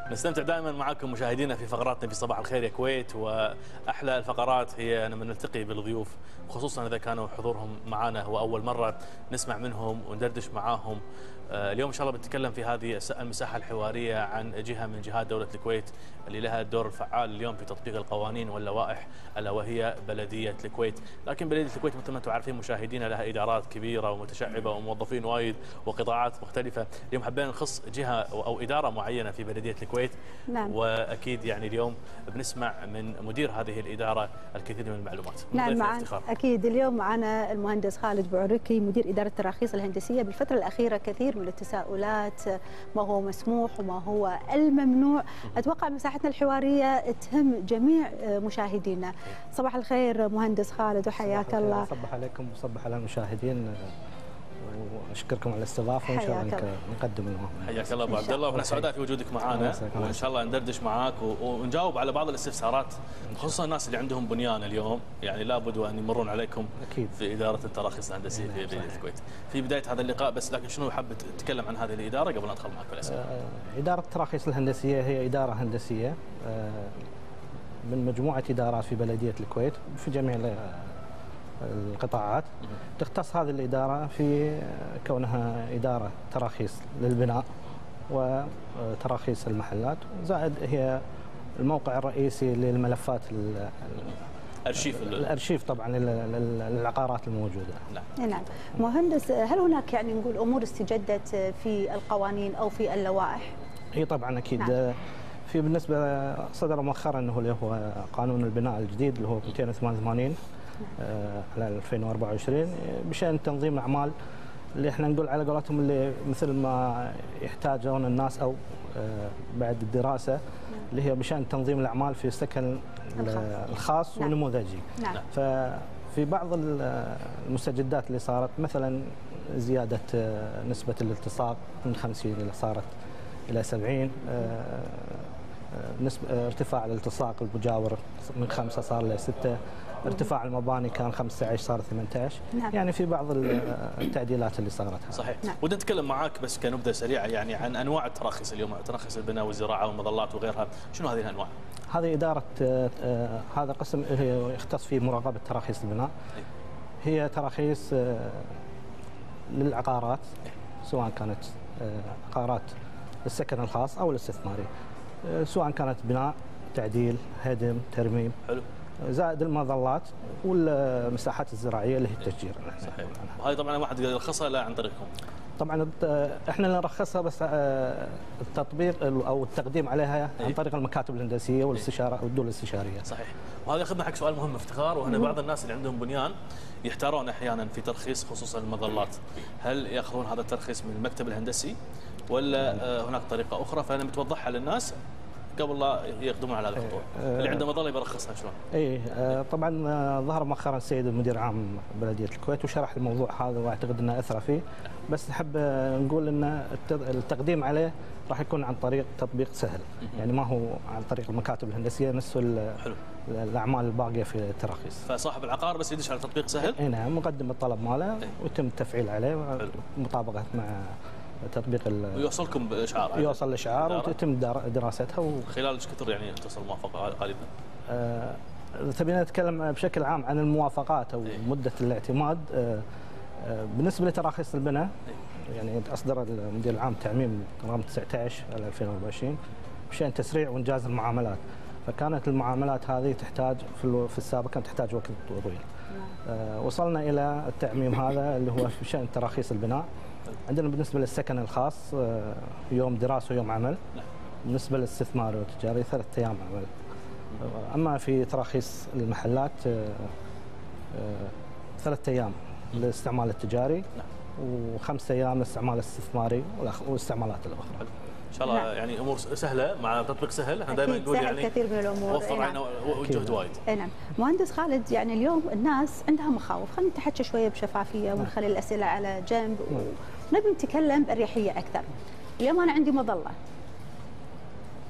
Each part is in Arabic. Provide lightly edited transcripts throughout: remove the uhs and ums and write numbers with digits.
نستمتع دائما معكم مشاهدينا في فقراتنا في صباح الخير يا كويت، واحلى الفقرات هي لما نلتقي بالضيوف، خصوصا اذا كانوا حضورهم معنا هو اول مره نسمع منهم وندردش معاهم. اليوم ان شاء الله بنتكلم في هذه المساحه الحواريه عن جهه من جهات دوله الكويت اللي لها الدور الفعال اليوم في تطبيق القوانين واللوائح، الا وهي بلديه الكويت. لكن بلديه الكويت مثل ما انتم عارفين مشاهدينا لها ادارات كبيره ومتشعبه وموظفين وايد وقطاعات مختلفه. اليوم حبينا نخص جهه او اداره معينه في بلديه الكويت. نعم. واكيد يعني اليوم بنسمع من مدير هذه الاداره الكثير من المعلومات. نعم اكيد اليوم معنا المهندس خالد بوعركي مدير اداره التراخيص الهندسيه. بالفتره الاخيره كثير من التساؤلات، ما هو مسموح وما هو الممنوع. اتوقع مساحتنا الحواريه تهم جميع مشاهدينا. صباح الخير مهندس خالد وحياك الله. صباح عليكم وصبح على المشاهدين، واشكركم على الاستضافه وان شاء الله نقدم لهم. حياك الله ابو عبد الله، واحنا سعداء في وجودك معنا، وان شاء الله ندردش معاك ونجاوب على بعض الاستفسارات، خصوصا الناس اللي عندهم بنيان اليوم، يعني لابد وان يمرون عليكم أكيد في اداره التراخيص الهندسيه في بلديه الكويت. في بدايه هذا اللقاء بس، لكن شنو حاب تتكلم عن هذه الاداره قبل لا ندخل معك في الاسئله؟ اداره التراخيص الهندسيه هي اداره هندسيه من مجموعه ادارات في بلديه الكويت في جميع القطاعات. تختص هذه الإدارة في كونها إدارة تراخيص للبناء وتراخيص المحلات، زائد هي الموقع الرئيسي للملفات الأرشيف طبعا للعقارات الموجودة. نعم. مهندس، هل هناك يعني نقول أمور استجدت في القوانين أو في اللوائح؟ هي طبعا أكيد. نعم. في بالنسبة صدر مؤخرا أنه اللي هو قانون البناء الجديد اللي هو 288 على 2024 بشأن تنظيم الأعمال، اللي احنا نقول على قولتهم اللي مثل ما يحتاجون الناس او بعد الدراسه، اللي هي بشأن تنظيم الأعمال في السكن الخاص والنموذجي. نعم. ففي بعض المستجدات اللي صارت، مثلا زياده نسبه الالتصاق من 50 الى صارت الى 70، نسبه ارتفاع الالتصاق المجاور من 5 صار ل 6، ارتفاع المباني كان 15 صار 18. نعم. يعني في بعض التعديلات اللي صارت. صحيح. نعم. ودنا نتكلم معاك بس كنبذه سريعه يعني عن انواع التراخيص اليوم، تراخيص البناء والزراعه والمظلات وغيرها، شنو هذه الانواع؟ هذه اداره هذا قسم يختص في مراقبه تراخيص البناء. هي تراخيص للعقارات، سواء كانت عقارات للسكن الخاص او الاستثماري، سواء كانت بناء، تعديل، هدم، ترميم. حلو. زائد المظلات والمساحات الزراعيه اللي هي التشجير. صحيح. وهذه طبعا واحد يرخصها لا عن طريقكم؟ طبعا احنا اللي نرخصها، بس التطبيق او التقديم عليها عن طريق المكاتب الهندسيه والاستشاره والدول الاستشاريه. صحيح. وهذا ياخذنا حق سؤال مهم افتخار، وهنا بعض الناس اللي عندهم بنيان يحتارون احيانا في ترخيص خصوصا المظلات، هل ياخذون هذا الترخيص من المكتب الهندسي ولا هناك طريقه اخرى؟ فانا متوضحها للناس قبل لا يقدمون على هذه الخطوه. اللي عنده مظله يرخصها شلون؟ طبعا ظهر مؤخرا السيد المدير العام بلديه الكويت وشرح الموضوع هذا، واعتقد انه اثر فيه، بس نحب نقول ان التقديم عليه راح يكون عن طريق تطبيق سهل، يعني ما هو عن طريق المكاتب الهندسيه نفس الاعمال الباقيه في التراخيص. فصاحب العقار بس يدش على تطبيق سهل؟ نعم، مقدم الطلب ماله ويتم التفعيل عليه مطابقه مع تطبيق ويوصلكم باشعار؟ يوصل الاشعار وتتم دراستها. خلال ايش كثر يعني تصل موافقه غالبا؟ تبينا نتكلم بشكل عام عن الموافقات او مده الاعتماد. بالنسبه لتراخيص البناء، يعني اصدر المدير العام تعميم رقم 19 على 2024 بشان تسريع وانجاز المعاملات. فكانت المعاملات هذه تحتاج في السابق كانت تحتاج وقت طويل. وصلنا الى التعميم هذا اللي هو في شان تراخيص البناء. عندنا بالنسبه للسكن الخاص يوم دراسه ويوم عمل. بالنسبه للاستثمار والتجاري 3 أيام عمل. اما في تراخيص المحلات 3 أيام للاستعمال التجاري و5 أيام للاستعمال الاستثماري والاستعمالات الاخرى. ان شاء الله يعني امور سهله مع تطبيق سهل. احنا دائما نقول يعني كثير من الامور وفر علينا وجهد وايد. نعم. مهندس خالد، يعني اليوم الناس عندها مخاوف، خلينا نتحكى شويه بشفافيه ونخلي الاسئله على جنب ونبي نتكلم باريحيه اكثر. اليوم انا عندي مظله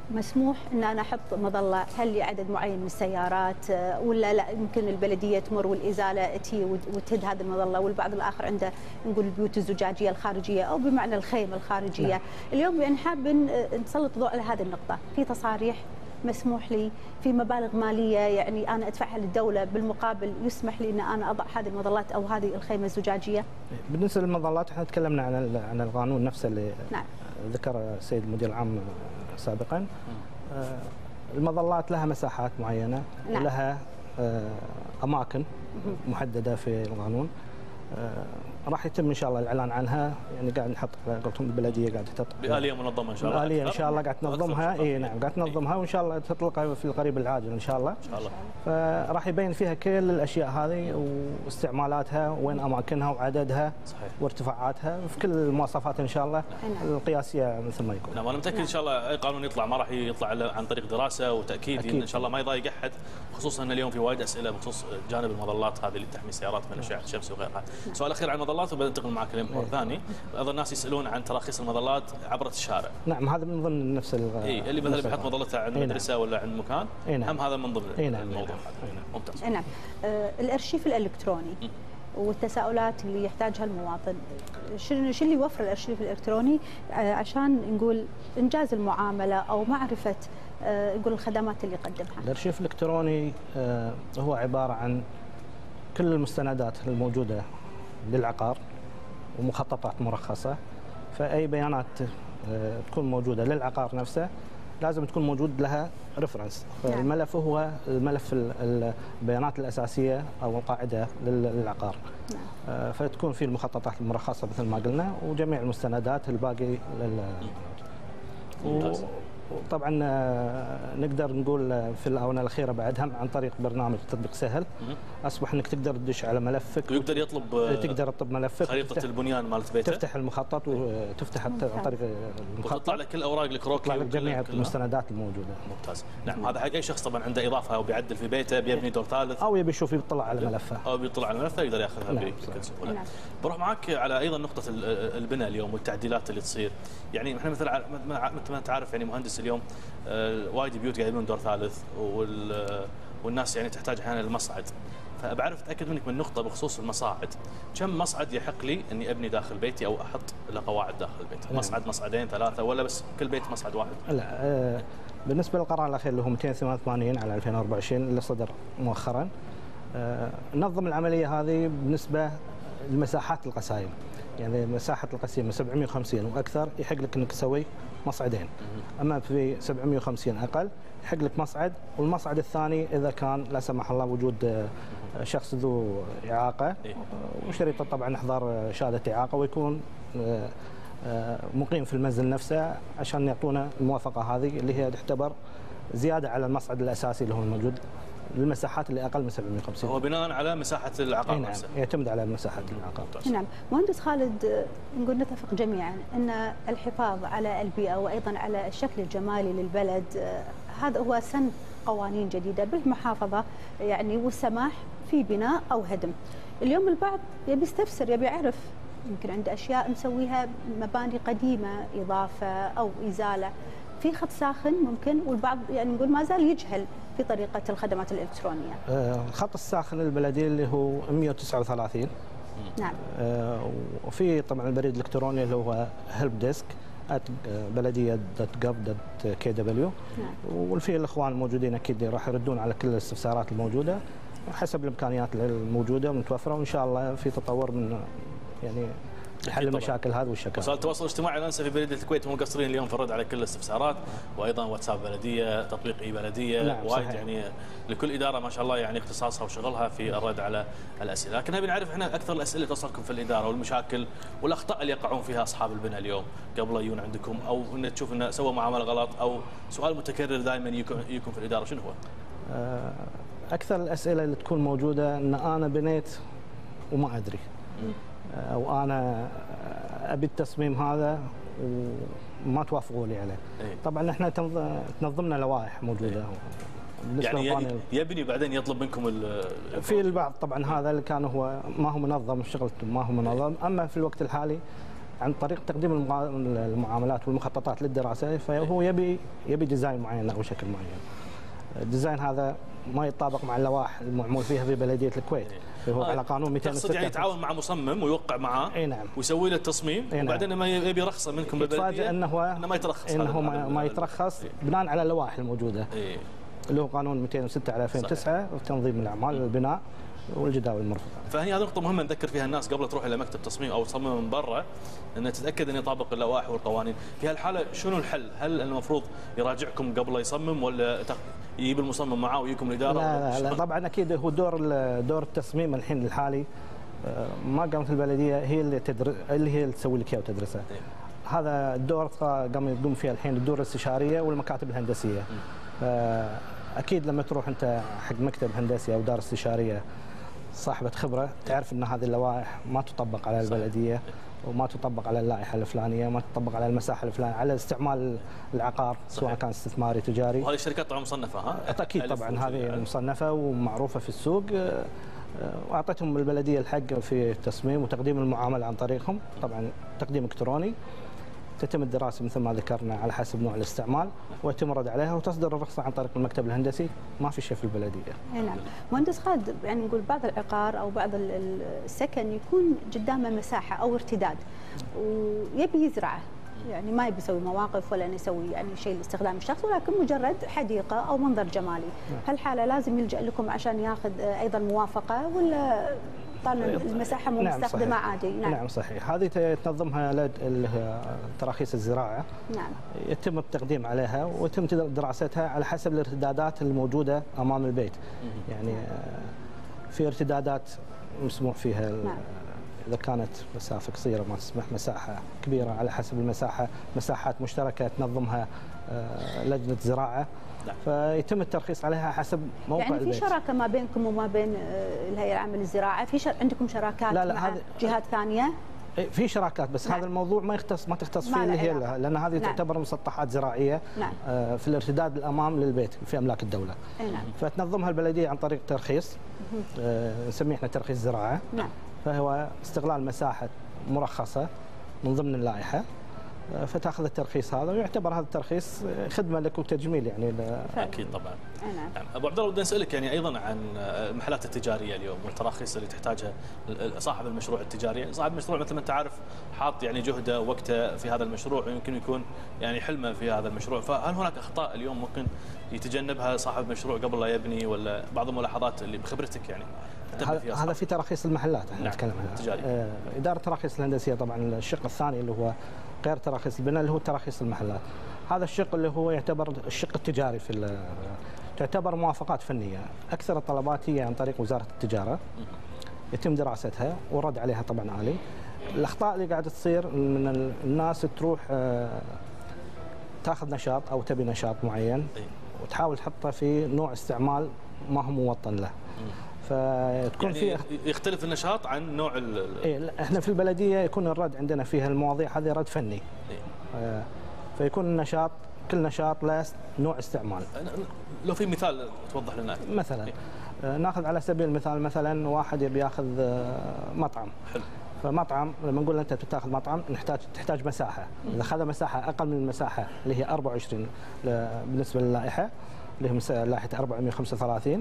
مسموح ان انا احط مظله هل لعدد معين من السيارات ولا لا يمكن البلديه تمر والازاله تي وتهد هذه المظله، والبعض الاخر عنده نقول البيوت الزجاجيه الخارجيه او بمعنى الخيمه الخارجيه. نعم. اليوم يعني حاب نسلط الضوء على هذه النقطه، في تصاريح مسموح لي في مبالغ ماليه يعني انا ادفعها للدوله بالمقابل يسمح لي ان انا اضع هذه المظلات او هذه الخيمه الزجاجيه. بالنسبه للمظلات احنا تكلمنا عن القانون نفسه اللي نعم. ذكر السيد المدير العام سابقا. المظلات لها مساحات معينه. نعم. ولها اماكن محدده في القانون. راح يتم ان شاء الله الاعلان عنها، يعني قاعد نحط قلتهم البلديه قاعد تحط بآلية منظمه ان شاء الله. بآلية ان شاء الله قاعد تنظمها. اي نعم قاعد تنظمها وان شاء الله تطلق في القريب العاجل ان شاء الله. ان شاء الله. فراح يبين فيها كل الاشياء هذه واستعمالاتها وين اماكنها وعددها. صحيح. وارتفاعاتها في كل المواصفات ان شاء الله القياسيه مثل ما يكون. نعم انا متاكد ان شاء الله اي قانون يطلع ما راح يطلع عن طريق دراسه وتاكيد ان شاء الله ما يضايق احد، خصوصا ان اليوم في وايد اسئله بخصوص جانب المظلات هذه اللي تحمي السيارات من اشعه الشمس وغيرها. سؤال اخير عن المظلات وبننتقل معك لمحور ثاني. بعض الناس يسالون عن تراخيص المظلات عبر الشارع. نعم هذا من ضمن نفس اللي مثلا بيحط مظلته عند مدرسه ولا عند مكان. هم هذا من ضمن الموضوع هذا. ممتاز. نعم الارشيف الالكتروني والتساؤلات اللي يحتاجها المواطن، شو اللي يوفر الارشيف الالكتروني عشان نقول انجاز المعامله او معرفه نقول الخدمات اللي يقدمها؟ الارشيف الالكتروني هو عباره عن كل المستندات الموجوده للعقار ومخططات مرخصه، فاي بيانات تكون موجوده للعقار نفسه لازم تكون موجود لها ريفرنس. فالملف هو الملف البيانات الاساسيه او القاعده للعقار. فتكون فيه المخططات المرخصه مثل ما قلنا وجميع المستندات الباقي وطبعا نقدر نقول في الاونه الاخيره بعدها عن طريق برنامج تطبيق سهل اصبح انك تقدر تدش على ملفك ويقدر يطلب تقدر تطلب ملفك خريطه البنيان مالت بيتك، تفتح المخطط وتفتح عن طريق المخطط وتطلع لك كل الاوراق الكروكي وتطلع لك جميع المستندات الموجوده. ممتاز. نعم هذا حق اي شخص طبعا عنده اضافه او بيعدل في بيته بيبني دور ثالث او يبي يشوف يطلع على ملفه او بيطلع على ملفه يقدر ياخذها بكل سهوله. بروح معك على ايضا نقطه البناء اليوم والتعديلات اللي تصير. يعني احنا مثل ما تعرف يعني مهندس اليوم وايد بيوت قاعد يبنون دور ثالث والناس يعني تحتاج احيانا المصعد، فبعرف اتاكد منك من نقطه بخصوص المصاعد. كم مصعد يحق لي اني ابني داخل بيتي او احط له قواعد داخل البيت؟ مصعد مصعدين ثلاثه ولا بس كل بيت مصعد واحد؟ لا بالنسبه للقرار الاخير اللي هو 288 على 2024 اللي صدر مؤخرا نظم العمليه هذه بالنسبه لمساحات القسايم. يعني مساحه القسيم 750 واكثر يحق لك انك تسوي مصعدين، اما في 750 اقل يحق لك مصعد، والمصعد الثاني اذا كان لا سمح الله وجود شخص ذو اعاقه وشريطه طبعا احضار شهاده اعاقه ويكون مقيم في المنزل نفسه عشان يعطونا الموافقه هذه اللي هي تعتبر زياده على المصعد الاساسي اللي هو الموجود للمساحات اللي اقل من 750. هو بناء على مساحه العقار نفسها. نعم يعتمد على مساحه العقار. نعم مهندس خالد نقول نتفق جميعا ان الحفاظ على البيئه وايضا على الشكل الجمالي للبلد هذا هو سن قوانين جديده بالمحافظه يعني والسماح في بناء او هدم. اليوم البعض يبي يستفسر يبي يعرف يمكن عنده اشياء مسويها مباني قديمه اضافه او ازاله في خط ساخن ممكن، والبعض يعني نقول ما زال يجهل في طريقه الخدمات الالكترونيه. الخط الساخن البلدي اللي هو 139. نعم. وفي طبعا البريد الالكتروني اللي هو هيلب ديسك @بلديه.gov.kw. نعم. وفي الاخوان الموجودين اكيد راح يردون على كل الاستفسارات الموجوده حسب الامكانيات الموجوده والمتوفره، وان شاء الله في تطور من يعني حل المشاكل هذه والشكاوى. وسائل التواصل الاجتماعي الان في بلديه الكويت مو مقصرين اليوم في الرد على كل الاستفسارات، وايضا واتساب بلديه، تطبيق اي بلديه. نعم وايد يعني لكل اداره ما شاء الله يعني اختصاصها وشغلها في الرد على الاسئله، لكن نبي نعرف احنا اكثر الاسئله توصلكم في الاداره والمشاكل والاخطاء اللي يقعون فيها اصحاب البناء اليوم قبل يجون عندكم، او ان تشوف انه سوى معامله غلط، او سؤال متكرر دائما يجيكم في الاداره، شنو هو؟ اكثر الاسئله اللي تكون موجوده ان انا بنيت وما ادري، او انا ابي التصميم هذا وما توافقوا لي عليه. طبعا احنا تنظمنا لوائح موجوده. يعني يبني بعدين يطلب منكم في البعض طبعا هذا اللي كان هو ما هو منظم شغلته ما هو منظم. اما في الوقت الحالي عن طريق تقديم المعاملات والمخططات للدراسه، فهو يبي ديزاين معين او شكل معين. الديزاين هذا ما يتطابق مع اللوائح المعمول فيها في بلديه الكويت، هو على قانون 206. يعني يتعاون مع مصمم ويوقع معاه، اي نعم، ويسوي له التصميم، وبعدين ما يبي رخصه منكم بالبلديه، يتفاجئ انه ما يترخص، انه ما يترخص بناء على اللوائح الموجوده، اللي هو قانون 206 على 2009 وتنظيم الاعمال والبناء والجداول المرفوضه. فهي هذه نقطة مهمة نذكر فيها الناس قبل تروح إلى مكتب تصميم أو تصمم من برا، أن تتأكد أن يطابق اللوائح والقوانين. في هالحالة شنو الحل؟ هل المفروض يراجعكم قبل لا يصمم، ولا يجيب المصمم معاه ويجيكم الإدارة؟ لا طبعا أكيد هو دور التصميم الحين الحالي ما قامت البلدية هي اللي تسوي لك إياه وتدرسه. هذا الدور يقوم فيه الحين الدور الاستشارية والمكاتب الهندسية. أكيد لما تروح أنت حق مكتب هندسي أو دار استشارية صاحبة خبرة، تعرف أن هذه اللوائح ما تطبق على البلدية، وما تطبق على اللائحة الفلانية، ما تطبق على المساحة الفلانية، على استعمال العقار سواء كان استثماري تجاري. وهذه الشركات طبعا مصنفة، ها؟ أكيد طبعا هذه مصنفة ومعروفة في السوق، وأعطتهم البلدية الحق في التصميم وتقديم المعاملة عن طريقهم، طبعا تقديم إلكتروني. تتم الدراسة مثل ما ذكرنا على حسب نوع الاستعمال، ويتم الرد عليها وتصدر الرخصة عن طريق المكتب الهندسي. ما في شيء في البلدية. نعم. مهندس خالد، يعني نقول بعض العقار أو بعض السكن يكون قدامه مساحة أو ارتداد ويبي يزرعه، يعني ما يبي يسوي مواقف ولا يسوي يعني شيء لاستخدام الشخص، ولكن مجرد حديقة أو منظر جمالي. هالحالة لازم يلجأ لكم عشان ياخذ أيضا موافقة، ولا طالما المساحة مو مستخدمة عادي؟ نعم صحيح. هذه تنظمها تراخيص الزراعة. نعم. يتم التقديم عليها ويتم دراستها على حسب الارتدادات الموجودة أمام البيت. يعني في ارتدادات مسموح فيها. نعم. إذا كانت مسافة قصيرة ما تسمح، مساحة كبيرة على حسب المساحة، مساحات مشتركة تنظمها لجنة زراعة. نعم. فيتم الترخيص عليها حسب موقع يعني البيت. في شراكة ما بينكم وما بين الهيئة العامة للزراعة؟ في عندكم شراكات مع جهات ثانية؟ في شراكات، بس نعم. هذا الموضوع ما تختص فيه اللي هي لأن هذه نعم. تعتبر مسطحات زراعية. نعم. في الارتداد الأمام للبيت في أملاك الدولة. نعم. فتنظمها البلدية عن طريق ترخيص، نسميه احنا ترخيص زراعة. نعم. فهو استغلال مساحة مرخصة من ضمن اللائحة، فتاخذ الترخيص هذا، ويعتبر هذا الترخيص خدمه لك وتجميل يعني. اكيد طبعا. نعم. ابو عبد الله، بدي اسالك يعني ايضا عن المحلات التجاريه اليوم والتراخيص اللي تحتاجها صاحب المشروع التجاري. صاحب المشروع مثل ما انت عارف حاط يعني جهده ووقته في هذا المشروع، ويمكن يكون يعني حلمه في هذا المشروع. فهل هناك اخطاء اليوم ممكن يتجنبها صاحب المشروع قبل لا يبني، ولا بعض الملاحظات اللي بخبرتك يعني؟ هذا في تراخيص المحلات احنا نتكلم عنها. اداره التراخيص الهندسيه طبعا الشق الثاني اللي هو غير تراخيص البناء اللي هو تراخيص المحلات. هذا الشق اللي هو يعتبر الشق التجاري تعتبر موافقات فنيه. اكثر الطلبات هي عن طريق وزاره التجاره، يتم دراستها والرد عليها طبعا آلي. الاخطاء اللي قاعده تصير من الناس تروح تاخذ نشاط او تبي نشاط معين وتحاول تحطه في نوع استعمال ما هو موطن له. فتكون يعني يختلف النشاط عن نوع احنا في البلديه يكون الرد عندنا فيها المواضيع هذه رد فني. فيكون النشاط كل نشاط له نوع استعمال. لو في مثال توضح لنا. مثلا ناخذ على سبيل المثال مثلا واحد يبي ياخذ مطعم. حلو. فمطعم لما نقول انت بتاخذ مطعم تحتاج مساحه، اذا اخذ مساحه اقل من المساحه اللي هي 24 بالنسبه للائحه اللي هي لائحه 435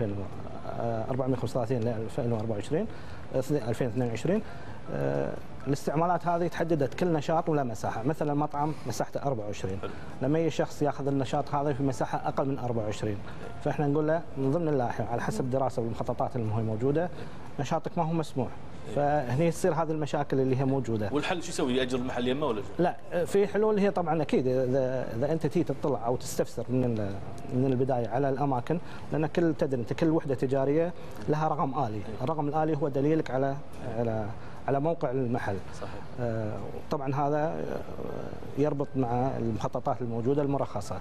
ل 2024 2022. الاستعمالات هذه تحددت كل نشاط ولا مساحه. مثلا مطعم مساحته 24، لما يجي شخص ياخذ النشاط هذا في مساحه اقل من 24، فاحنا نقول له من ضمن اللائحه على حسب الدراسه والمخططات اللي هي موجوده نشاطك ما هو مسموح. فهني تصير هذه المشاكل اللي هي موجوده. والحل شو يسوي؟ ياجر المحل يمه ولا؟ لا، في حلول هي طبعا اكيد اذا انت تيجي تطلع او تستفسر من البدايه على الاماكن، لان تدري انت كل وحده تجاريه لها رقم آلي، الرقم الآلي هو دليلك على موقع المحل. صحيح. طبعا هذا يربط مع المخططات الموجوده المرخصه.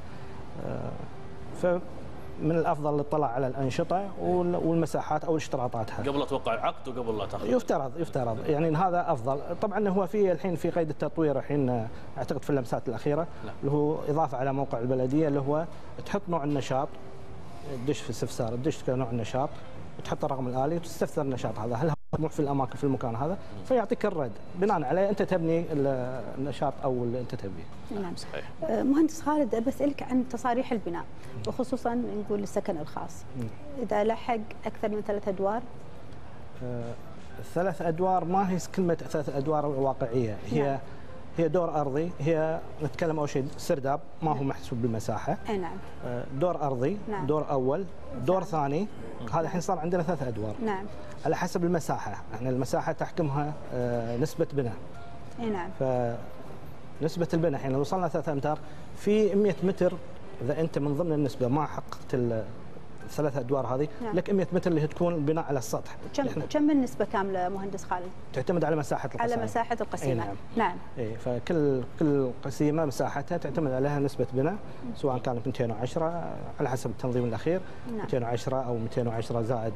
من الافضل الاطلاع على الانشطه والمساحات او اشتراطاتها قبل لا توقع العقد وقبل لا تاخذ. يفترض يعني هذا افضل. طبعا هو في الحين في قيد التطوير الحين اعتقد في اللمسات الاخيره. لا. اللي هو اضافه على موقع البلديه اللي هو تحط نوع النشاط، تدش في استفسار تدش نوع النشاط وتحط الرقم الآلي وتستفسر النشاط هذا هل مسموح في الاماكن في المكان هذا، فيعطيك الرد بناء عليه انت تبني النشاط او اللي انت تبيه. نعم صحيح. مهندس خالد، بسألك عن تصاريح البناء وخصوصا نقول السكن الخاص، اذا لحق اكثر من 3 ادوار. 3 ادوار ما هي كلمه 3 ادوار واقعيه، هي هي دور ارضي، هي نتكلم اول شيء سرداب ما هو محسوب بالمساحه. اي نعم. دور ارضي، نعم. دور اول، دور ثاني، هذا الحين صار عندنا 3 ادوار. نعم. على حسب المساحه، احنا المساحه تحكمها نسبه بناء. اي نعم. فنسبه البناء الحين لو وصلنا 3 امتار في 100 متر، اذا انت من ضمن النسبه ما حققت 3 ادوار هذه، نعم. لك 100 متر اللي تكون البناء على السطح. كم النسبه كامله مهندس خالد؟ تعتمد على مساحه القسيمه. على مساحه القسيمه. نعم. نعم. اي فكل قسيمه مساحتها تعتمد عليها نسبه بناء، سواء كانت 210 على حسب التنظيم الاخير. نعم. 210 او 210 زائد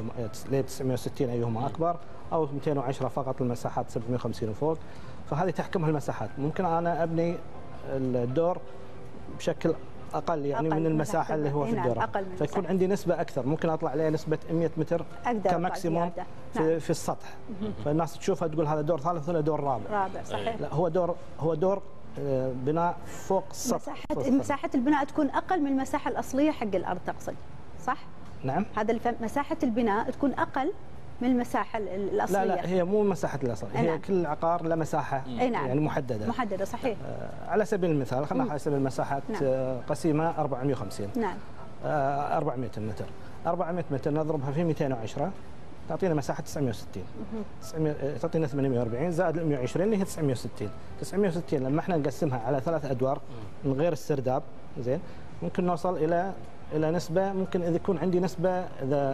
960 ايهما اكبر، او 210 فقط المساحات 750 وفوق. فهذه تحكمها المساحات. ممكن انا ابني الدور بشكل اقل يعني أقل من المساحه اللي هو في الدور، فيكون عندي نسبه اكثر، ممكن اطلع عليها نسبه 100 متر كماكسيموم في السطح. فالناس تشوفها تقول هذا دور ثالث ولا دور رابع. صحيح. لا، هو دور بناء فوق السطح. مساحه البناء تكون اقل من المساحه الاصليه حق الارض تقصد، صح؟ نعم. هذا مساحه البناء تكون اقل من المساحه الاصليه. لا هي مو مساحه الاصليه، هي كل عقار له مساحه نعم. يعني محدده. صحيح. على سبيل المثال خلينا على سبيل المساحه. نعم. قسيمه 450. نعم. 400 متر. 400 متر نضربها في 210 تعطينا مساحه 960. تعطينا 840 زائد 120 اللي هي 960. 960 لما احنا نقسمها على 3 ادوار من غير السرداب، زين، ممكن نوصل الى نسبه، ممكن اذا يكون عندي نسبه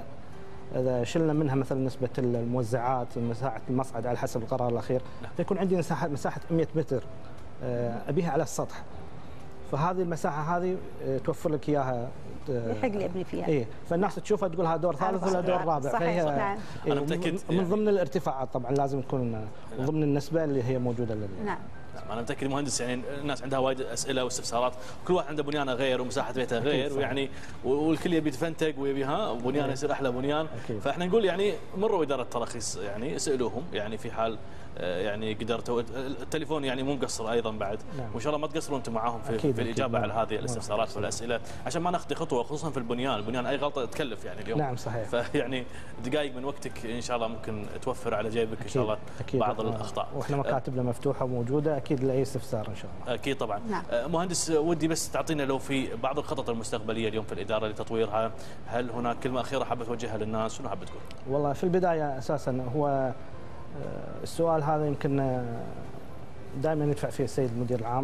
إذا شلنا منها مثلا نسبة الموزعات، مساحة المصعد على حسب القرار الأخير، فيكون عندي مساحة 100 متر أبيها على السطح. فهذه المساحة هذه توفر لك إياها، يحق لي أبني فيها. إيه، فالناس تشوفها تقول هذا دور ثالث ولا دور رابع. صحيح. فهي أنا متأكد من ضمن الارتفاعات طبعا لازم يكون من ضمن النسبة اللي هي موجودة لنا. نعم. انا متاكد مهندس يعني الناس عندها وايد اسئله واستفسارات، كل واحد عنده بنيانه غير ومساحه بيته غير، ويعني والكل يبي يتفنتق ويبي بنيانه يصير احلى بنيان. فاحنا نقول يعني مروا اداره التراخيص، يعني اسالوهم يعني في حال يعني قدرتوا. التليفون يعني مو مقصر ايضا بعد. نعم. وان شاء الله ما تقصروا انتم معاهم في الاجابه على هذه الاستفسارات والاسئله، عشان ما نخطي خطوه، خصوصا في البنيان اي غلطه تكلف يعني اليوم. نعم صحيح. فيعني دقائق من وقتك ان شاء الله ممكن توفر على جيبك ان شاء الله بعض الاخطاء. واحنا مكاتبنا مفتوحه وموجوده اكيد لاي استفسار ان شاء الله. اكيد طبعا. نعم. مهندس ودي بس تعطينا لو في بعض الخطط المستقبليه اليوم في الاداره لتطويرها، هل هناك كلمه اخيره حابه توجهها للناس؟ شنو حابه تقول؟ والله في البدايه اساسا هو السؤال هذا يمكن دائما يدفع فيه السيد المدير العام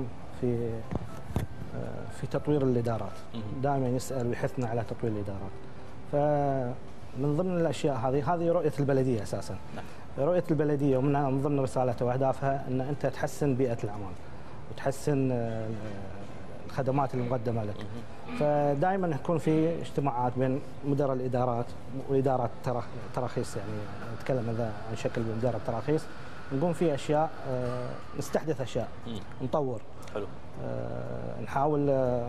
في تطوير الادارات، دائما يسال ويحثنا على تطوير الادارات. فمن ضمن الاشياء هذه رؤيه البلديه اساسا. رؤيه البلديه ومن ضمن رسالتها واهدافها ان انت تحسن بيئه العمل وتحسن الخدمات المقدمه لك. فدائما يكون في اجتماعات بين مدراء الادارات واداره تراخيص، يعني نتكلم اذا عن شكل اداره تراخيص، نقوم في اشياء، نستحدث اشياء، نطور. حلو. نحاول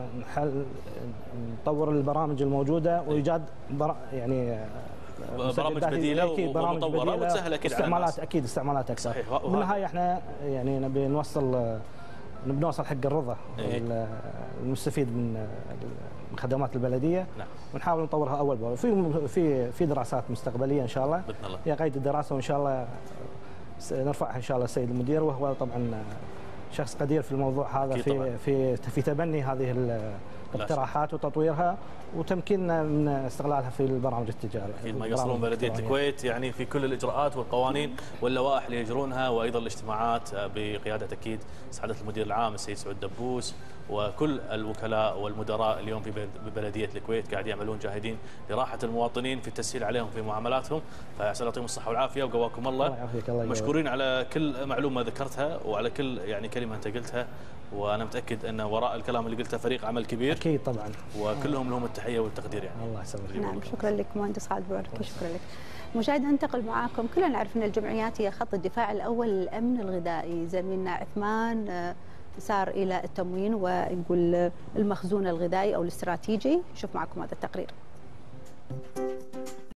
نطور البرامج الموجوده وايجاد يعني برامج بديله ومطوره وتسهل اكيد استعمالات، اكيد استعمالات اكثر. صحيح. بالنهايه احنا يعني نبي نوصل حق الرضا المستفيد من خدمات البلديه. نعم. ونحاول نطورها اول باول. في دراسات مستقبليه ان شاء الله باذن الله هي قيد الدراسه، وان شاء الله نرفعها ان شاء الله السيد المدير، وهو طبعا شخص قدير في الموضوع هذا في تبني هذه الاقتراحات وتطويرها وتمكيننا من استغلالها في البرامج التجاريه. اكيد ما يقصرون بلديه الكويت يعني في كل الاجراءات والقوانين واللوائح اللي يجرونها، وايضا الاجتماعات بقياده اكيد سعاده المدير العام السيد سعود دبوس، وكل الوكلاء والمدراء اليوم في بلديه الكويت قاعد يعملون جاهدين لراحه المواطنين في التسهيل عليهم في معاملاتهم. فعسى الله يعطيهم الصحه والعافيه وقواكم الله. مشكورين على كل معلومه ذكرتها وعلى كل يعني كلمه انت قلتها، وانا متاكد ان وراء الكلام اللي قلته فريق عمل كبير. اكيد طبعا. وكلهم لهم التحيه والتقدير يعني. الله يسلمك. نعم شكرا لك مهندس خالد بعركي، شكرا لك. مشاهدينا ننتقل معاكم، كلنا نعرف ان الجمعيات هي خط الدفاع الاول للامن الغذائي. زميلنا عثمان سار الى التموين ونقول المخزون الغذائي او الاستراتيجي. نشوف معكم هذا التقرير.